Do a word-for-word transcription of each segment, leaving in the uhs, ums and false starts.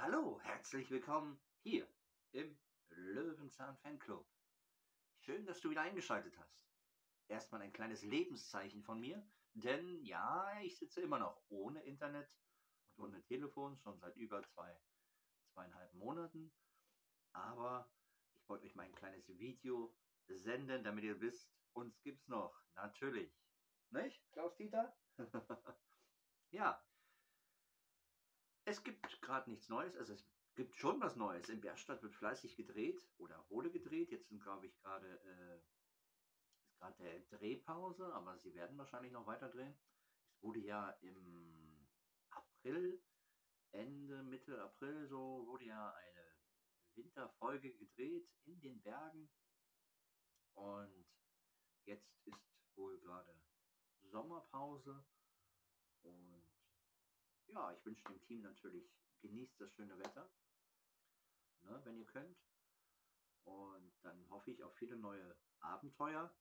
Hallo, herzlich willkommen hier im Löwenzahn Fanclub. Schön, dass du wieder eingeschaltet hast. Erstmal ein kleines Lebenszeichen von mir, denn ja, ich sitze immer noch ohne Internet und ohne Telefon, schon seit über zwei, zweieinhalb Monaten. Aber ich wollte euch mal ein kleines Video senden, damit ihr wisst, uns gibt's noch, natürlich. Nicht, Klaus-Dieter? Ja, es gibt gerade nichts Neues, also es gibt schon was Neues. In Berstadt wird fleißig gedreht oder wurde gedreht. Jetzt sind, glaube ich, gerade äh, ist gerade der Drehpause, aber sie werden wahrscheinlich noch weiter drehen. Es wurde ja im April, Ende, Mitte April, so wurde ja eine Winterfolge gedreht in den Bergen. Und jetzt ist wohl gerade Sommerpause. Und ja, ich wünsche dem Team natürlich, genießt das schöne Wetter, ne, wenn ihr könnt. Und dann hoffe ich auf viele neue Abenteuer.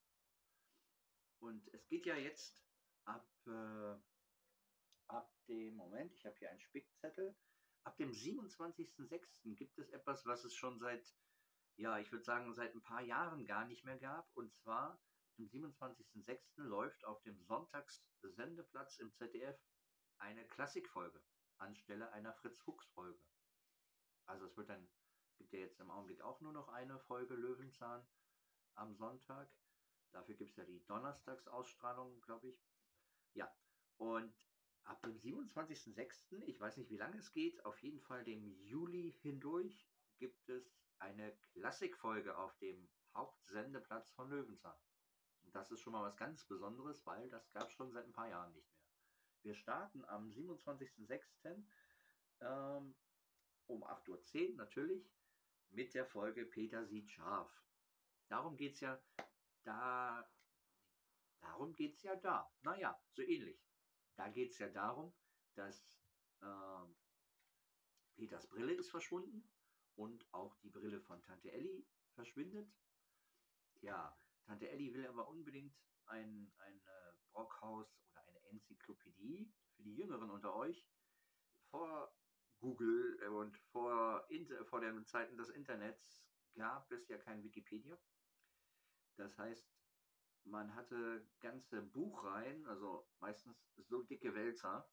Und es geht ja jetzt ab, äh, ab dem Moment, ich habe hier einen Spickzettel, ab dem siebenundzwanzigsten sechsten gibt es etwas, was es schon seit, ja, ich würde sagen, seit ein paar Jahren gar nicht mehr gab. Und zwar, am siebenundzwanzigsten sechsten läuft auf dem Sonntagssendeplatz im Z D F eine Klassikfolge anstelle einer Fritz-Fuchs-Folge. Also es wird dann, es gibt ja jetzt im Augenblick auch nur noch eine Folge Löwenzahn am Sonntag. Dafür gibt es ja die Donnerstagsausstrahlung, glaube ich. Ja, und ab dem siebenundzwanzigsten sechsten, ich weiß nicht, wie lange es geht, auf jeden Fall dem Juli hindurch, gibt es eine Klassikfolge auf dem Hauptsendeplatz von Löwenzahn. Und das ist schon mal was ganz Besonderes, weil das gab es schon seit ein paar Jahren nicht mehr. Wir starten am siebenundzwanzigsten sechsten Ähm, um acht Uhr zehn natürlich mit der Folge Peter sieht scharf. Darum geht es ja da, darum geht es ja da. Naja, so ähnlich. Da geht es ja darum, dass äh, Peters Brille ist verschwunden und auch die Brille von Tante Elli verschwindet. Ja, Tante Elli will aber unbedingt ein, ein äh, Brockhaus oder eine Enzyklopädie für die Jüngeren unter euch. Vor Google und vor, vor den Zeiten des Internets gab es ja kein Wikipedia. Das heißt, man hatte ganze Buchreihen, also meistens so dicke Wälzer,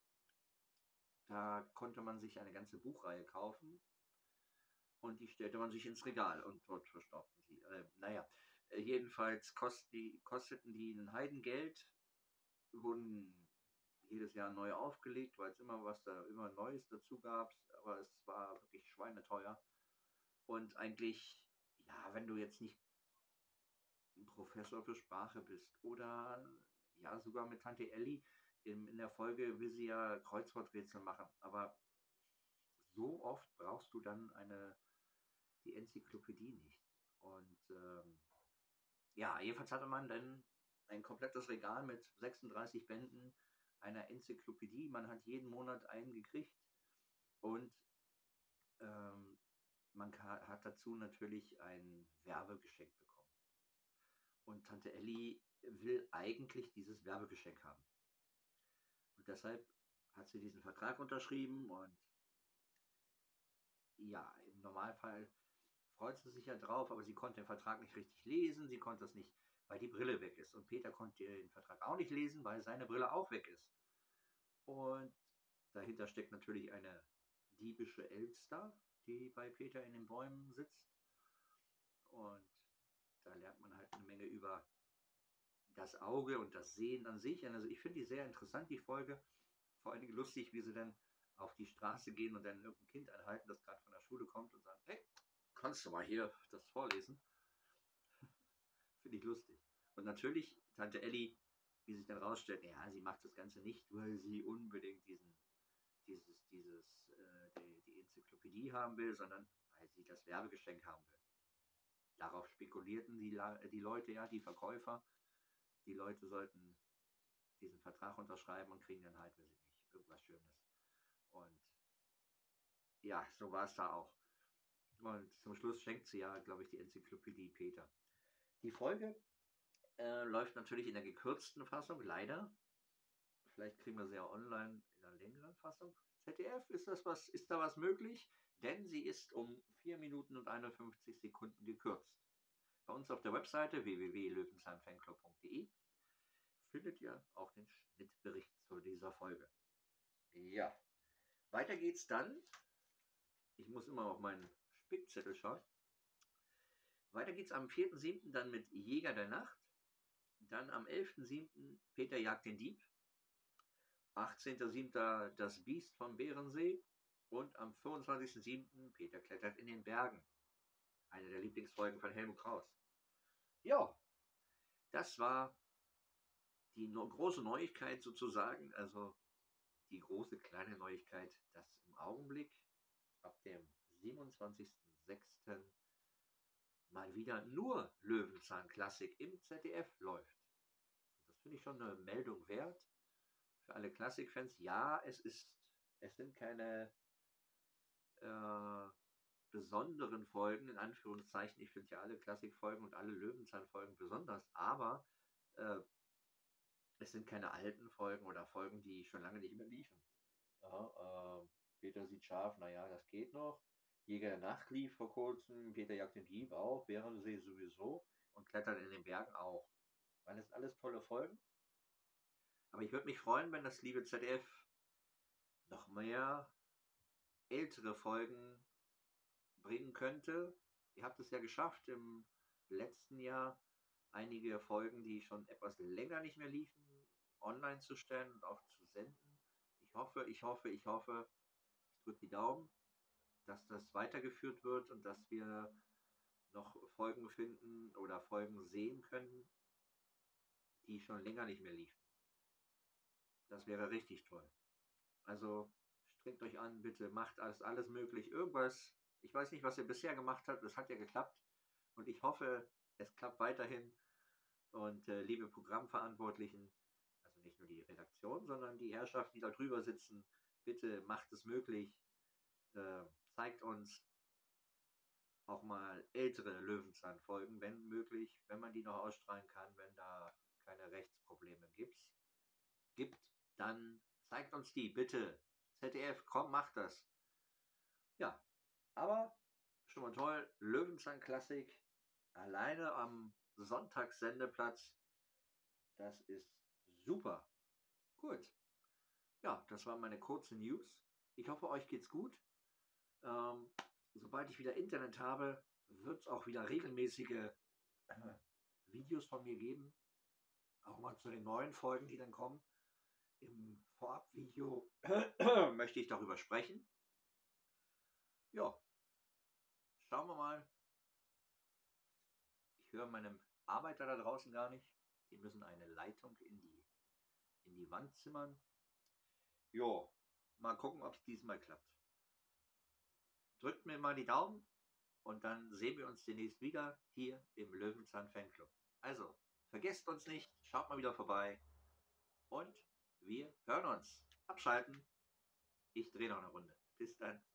da konnte man sich eine ganze Buchreihe kaufen und die stellte man sich ins Regal und dort verstaubten sie. Äh, naja, äh, jedenfalls kost die, kosteten die ein Heidengeld, wurden jedes Jahr neu aufgelegt, weil es immer was da, immer Neues dazu gab, aber es war wirklich schweineteuer. Und eigentlich, ja, wenn du jetzt nicht ein Professor für Sprache bist oder ja, sogar mit Tante Elli in, in der Folge will sie ja Kreuzworträtsel machen, aber so oft brauchst du dann eine, die Enzyklopädie nicht. Und ähm, ja, jedenfalls hatte man dann ein komplettes Regal mit sechsunddreißig Bänden einer Enzyklopädie. Man hat jeden Monat einen gekriegt und ähm, man hat dazu natürlich ein Werbegeschenk bekommen. Und Tante Elli will eigentlich dieses Werbegeschenk haben. Und deshalb hat sie diesen Vertrag unterschrieben und ja, im Normalfall freut sie sich ja drauf, aber sie konnte den Vertrag nicht richtig lesen, sie konnte es nicht, weil die Brille weg ist. Und Peter konnte den Vertrag auch nicht lesen, weil seine Brille auch weg ist. Und dahinter steckt natürlich eine diebische Elster, die bei Peter in den Bäumen sitzt. Und da lernt man halt eine Menge über das Auge und das Sehen an sich. Also ich finde die sehr interessant, die Folge. Vor allen Dingen lustig, wie sie dann auf die Straße gehen und dann irgendein Kind anhalten, das gerade von der Schule kommt und sagen, hey, kannst du mal hier das vorlesen? Finde ich lustig. Und natürlich Tante Elli, wie sich dann rausstellt, ja, sie macht das Ganze nicht, weil sie unbedingt diesen, dieses, dieses, äh, die, die Enzyklopädie haben will, sondern weil sie das Werbegeschenk haben will. Darauf spekulierten die, die Leute ja, die Verkäufer. Die Leute sollten diesen Vertrag unterschreiben und kriegen dann halt, weiß ich nicht, irgendwas Schönes. Und ja, so war es da auch. Und zum Schluss schenkt sie ja, glaube ich, die Enzyklopädie Peter. Die Folge äh, läuft natürlich in der gekürzten Fassung, leider. Vielleicht kriegen wir sie ja online in einer längeren Fassung. Z D F, ist das was, ist da was möglich? denn sie ist um vier Minuten und einundfünfzig Sekunden gekürzt. Bei uns auf der Webseite w w w punkt löwenzahnfanclub punkt de findet ihr auch den Schnittbericht zu dieser Folge. Ja, weiter geht's dann. Ich muss immer auf meinen Spickzettel schauen. Weiter geht's am vierten siebten dann mit Jäger der Nacht. Dann am elften siebten Peter jagt den Dieb. achtzehnten siebten Das Biest vom Bärensee. Und am fünfundzwanzigsten siebten Peter klettert in den Bergen. Eine der Lieblingsfolgen von Helmut Kraus. Ja, das war die no große Neuigkeit sozusagen. Also die große kleine Neuigkeit, dass im Augenblick ab dem siebenundzwanzigsten sechsten mal wieder nur Löwenzahn Klassik im Z D F läuft. Das finde ich schon eine Meldung wert für alle Klassikfans. Ja, es ist, es sind keine äh, besonderen Folgen, in Anführungszeichen. Ich finde ja alle Klassikfolgen und alle Löwenzahn-Folgen besonders, aber äh, es sind keine alten Folgen oder Folgen, die schon lange nicht mehr liefen. Ja, äh, Peter sieht scharf, naja, das geht noch. Jäger der Nacht lief vor kurzem, Peter jagt den Dieb auch, Bärensee sowieso und klettert in den Bergen auch. Weil das alles tolle Folgen. Aber ich würde mich freuen, wenn das liebe Z D F noch mehr ältere Folgen bringen könnte. Ihr habt es ja geschafft, im letzten Jahr einige Folgen, die schon etwas länger nicht mehr liefen, online zu stellen und auch zu senden. Ich hoffe, ich hoffe, ich hoffe, ich drücke die Daumen, dass das weitergeführt wird und dass wir noch Folgen finden oder Folgen sehen können, die schon länger nicht mehr liefen. Das wäre richtig toll. Also strengt euch an, bitte macht alles, alles möglich. Irgendwas, ich weiß nicht, was ihr bisher gemacht habt, das hat ja geklappt. Und ich hoffe, es klappt weiterhin. Und äh, liebe Programmverantwortlichen, also nicht nur die Redaktion, sondern die Herrschaften, die da drüber sitzen, bitte macht es möglich. Äh, zeigt uns auch mal ältere Löwenzahn-Folgen, wenn möglich, wenn man die noch ausstrahlen kann, wenn da keine Rechtsprobleme gibt. gibt, dann zeigt uns die, bitte. Z D F, komm, macht das. Ja, aber schon mal toll, Löwenzahn-Klassik, alleine am Sonntagssendeplatz, das ist super. Gut. Ja, das waren meine kurzen News. Ich hoffe, euch geht's gut. Ähm, sobald ich wieder Internet habe, wird es auch wieder regelmäßige äh, Videos von mir geben. Auch mal zu den neuen Folgen, die dann kommen. Im Vorabvideo möchte ich darüber sprechen. Ja, schauen wir mal. Ich höre meinem Arbeiter da draußen gar nicht. Die müssen eine Leitung in die, in die Wand zimmern. Jo, mal gucken, ob es diesmal klappt. Drückt mir mal die Daumen und dann sehen wir uns demnächst wieder hier im Löwenzahn Fanclub. Also, vergesst uns nicht, schaut mal wieder vorbei und wir hören uns. Abschalten. Ich drehe noch eine Runde. Bis dann.